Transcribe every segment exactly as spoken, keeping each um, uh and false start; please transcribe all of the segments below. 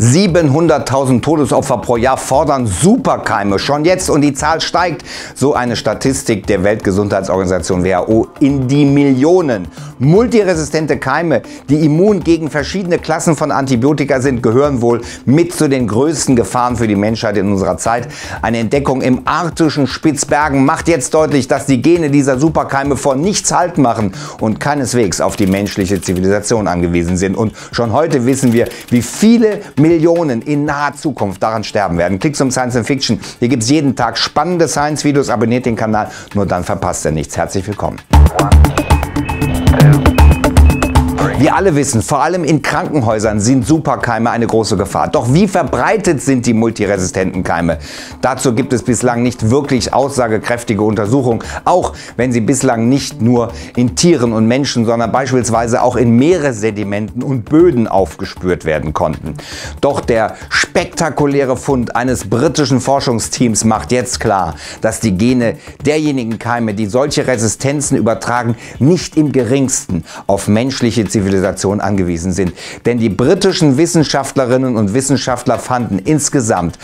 siebenhunderttausend Todesopfer pro Jahr fordern Superkeime schon jetzt und die Zahl steigt, so eine Statistik der Weltgesundheitsorganisation W H O, in die Millionen. Multiresistente Keime, die immun gegen verschiedene Klassen von Antibiotika sind, gehören wohl mit zu den größten Gefahren für die Menschheit in unserer Zeit. Eine Entdeckung im arktischen Spitzbergen macht jetzt deutlich, dass die Gene dieser Superkeime vor nichts Halt machen und keineswegs auf die menschliche Zivilisation angewiesen sind. Und schon heute wissen wir, wie viele Millionen in naher Zukunft daran sterben werden. Klicks um Science and Fiction. Hier gibt es jeden Tag spannende Science-Videos. Abonniert den Kanal, nur dann verpasst ihr nichts. Herzlich willkommen. Wir alle wissen, vor allem in Krankenhäusern sind Superkeime eine große Gefahr. Doch wie verbreitet sind die multiresistenten Keime? Dazu gibt es bislang nicht wirklich aussagekräftige Untersuchungen, auch wenn sie bislang nicht nur in Tieren und Menschen, sondern beispielsweise auch in Meeressedimenten und Böden aufgespürt werden konnten. Doch der spektakuläre Fund eines britischen Forschungsteams macht jetzt klar, dass die Gene derjenigen Keime, die solche Resistenzen übertragen, nicht im geringsten auf menschliche Zivilisation angewiesen sind. Denn die britischen Wissenschaftlerinnen und Wissenschaftler fanden insgesamt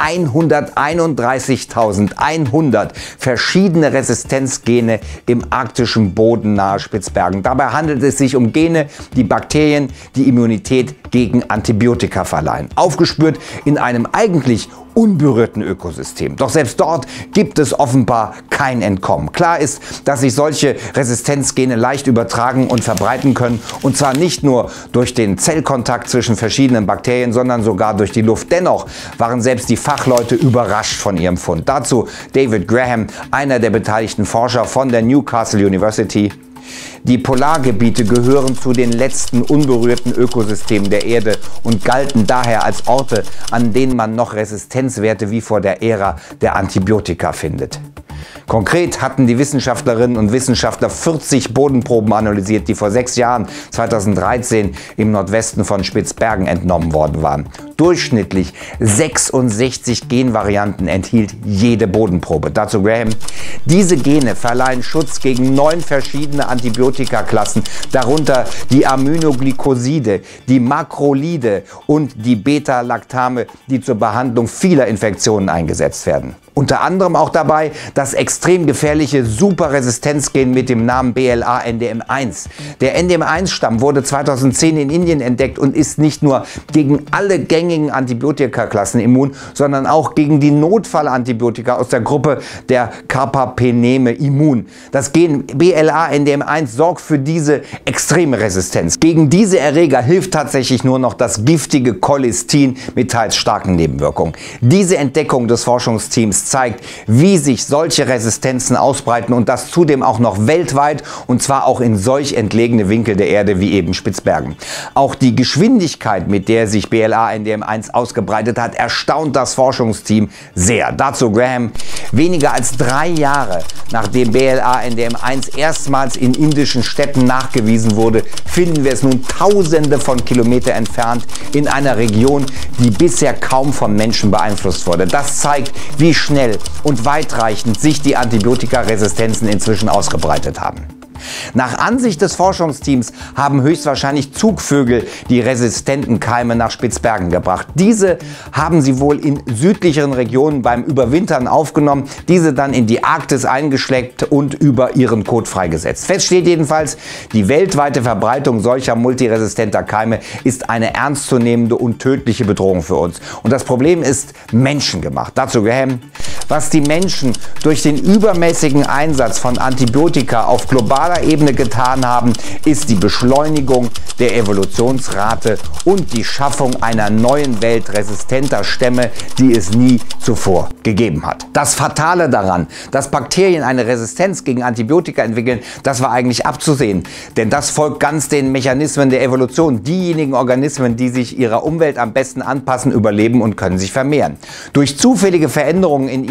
hunderteinunddreißigtausendeinhundert verschiedene Resistenzgene im arktischen Boden nahe Spitzbergen. Dabei handelt es sich um Gene, die Bakterien die Immunität gegen Antibiotika verleihen. Aufgespürt in einem eigentlich unberührten Ökosystem. Doch selbst dort gibt es offenbar kein Entkommen. Klar ist, dass sich solche Resistenzgene leicht übertragen und verbreiten können, und zwar nicht nur durch den Zellkontakt zwischen verschiedenen Bakterien, sondern sogar durch die Luft. Dennoch waren selbst die Fachleute überrascht von ihrem Fund. Dazu David Graham, einer der beteiligten Forscher von der Newcastle University. Die Polargebiete gehören zu den letzten unberührten Ökosystemen der Erde und galten daher als Orte, an denen man noch Resistenzwerte wie vor der Ära der Antibiotika findet. Konkret hatten die Wissenschaftlerinnen und Wissenschaftler vierzig Bodenproben analysiert, die vor sechs Jahren, zweitausenddreizehn, im Nordwesten von Spitzbergen entnommen worden waren. Durchschnittlich sechsundsechzig Genvarianten enthielt jede Bodenprobe. Dazu Graham: Diese Gene verleihen Schutz gegen neun verschiedene Antibiotikaklassen, darunter die Aminoglycoside, die Makrolide und die Beta-Lactame, die zur Behandlung vieler Infektionen eingesetzt werden. Unter anderem auch dabei das extrem gefährliche Superresistenzgen mit dem Namen B L A N D M eins. Der N D M eins Stamm wurde zweitausendzehn in Indien entdeckt und ist nicht nur gegen alle gängigen Antibiotikaklassen immun, sondern auch gegen die Notfallantibiotika aus der Gruppe der Carbapeneme immun. Das Gen B L A N D M eins sorgt für diese extreme Resistenz. Gegen diese Erreger hilft tatsächlich nur noch das giftige Colistin mit teils starken Nebenwirkungen. Diese Entdeckung des Forschungsteams zeigt, wie sich solche Resistenzen ausbreiten, und das zudem auch noch weltweit, und zwar auch in solch entlegene Winkel der Erde wie eben Spitzbergen. Auch die Geschwindigkeit, mit der sich B L A N D M eins ausgebreitet hat, erstaunt das Forschungsteam sehr. Dazu Graham: Weniger als drei Jahre nachdem B L A N D M eins erstmals in indischen Städten nachgewiesen wurde, finden wir es nun tausende von Kilometern entfernt in einer Region, die bisher kaum von Menschen beeinflusst wurde. Das zeigt, wie schnell und weitreichend sich die Antibiotikaresistenzen inzwischen ausgebreitet haben. Nach Ansicht des Forschungsteams haben höchstwahrscheinlich Zugvögel die resistenten Keime nach Spitzbergen gebracht. Diese haben sie wohl in südlicheren Regionen beim Überwintern aufgenommen, diese dann in die Arktis eingeschleppt und über ihren Kot freigesetzt. Fest steht jedenfalls, die weltweite Verbreitung solcher multiresistenter Keime ist eine ernstzunehmende und tödliche Bedrohung für uns. Und das Problem ist menschengemacht. Dazu Graham: Was die Menschen durch den übermäßigen Einsatz von Antibiotika auf globaler Ebene getan haben, ist die Beschleunigung der Evolutionsrate und die Schaffung einer neuen Welt resistenter Stämme, die es nie zuvor gegeben hat. Das Fatale daran, dass Bakterien eine Resistenz gegen Antibiotika entwickeln, das war eigentlich abzusehen, denn das folgt ganz den Mechanismen der Evolution. Diejenigen Organismen, die sich ihrer Umwelt am besten anpassen, überleben und können sich vermehren. Durch zufällige Veränderungen in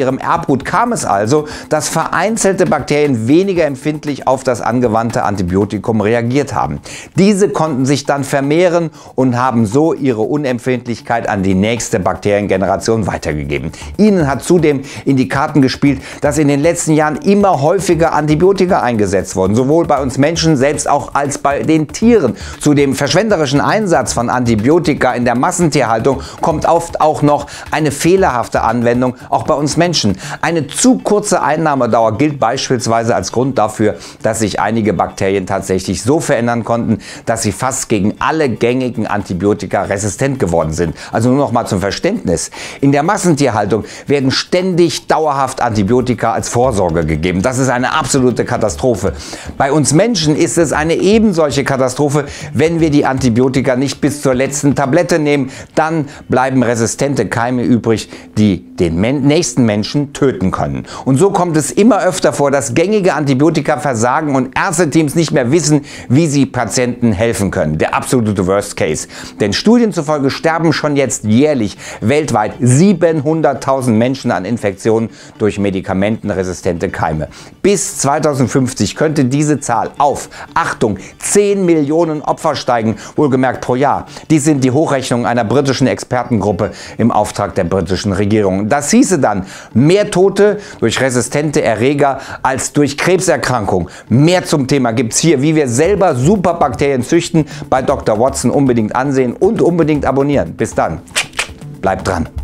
ihrem Erbgut kam es also, dass vereinzelte Bakterien weniger empfindlich auf das angewandte Antibiotikum reagiert haben. Diese konnten sich dann vermehren und haben so ihre Unempfindlichkeit an die nächste Bakteriengeneration weitergegeben. Ihnen hat zudem in die Karten gespielt, dass in den letzten Jahren immer häufiger Antibiotika eingesetzt wurden, sowohl bei uns Menschen selbst auch als bei den Tieren. Zu dem verschwenderischen Einsatz von Antibiotika in der Massentierhaltung kommt oft auch noch eine fehlerhafte Anwendung, auch bei uns Menschen. Eine zu kurze Einnahmedauer gilt beispielsweise als Grund dafür, dass sich einige Bakterien tatsächlich so verändern konnten, dass sie fast gegen alle gängigen Antibiotika resistent geworden sind. Also nur noch mal zum Verständnis. In der Massentierhaltung werden ständig dauerhaft Antibiotika als Vorsorge gegeben. Das ist eine absolute Katastrophe. Bei uns Menschen ist es eine ebensolche Katastrophe, wenn wir die Antibiotika nicht bis zur letzten Tablette nehmen. Dann bleiben resistente Keime übrig, die den nächsten Menschen töten können. Und so kommt es immer öfter vor, dass gängige Antibiotika versagen und Ärzteteams nicht mehr wissen, wie sie Patienten helfen können. Der absolute Worst Case. Denn Studien zufolge sterben schon jetzt jährlich weltweit siebenhunderttausend Menschen an Infektionen durch medikamentenresistente Keime. Bis zweitausendfünfzig könnte diese Zahl auf, Achtung, zehn Millionen Opfer steigen, wohlgemerkt pro Jahr. Dies sind die Hochrechnungen einer britischen Expertengruppe im Auftrag der britischen Regierung. Das hieße dann mehr Tote durch resistente Erreger als durch Krebserkrankungen. Mehr zum Thema gibt's hier, wie wir selber Superbakterien züchten, bei Doktor Watson unbedingt ansehen und unbedingt abonnieren. Bis dann, bleibt dran.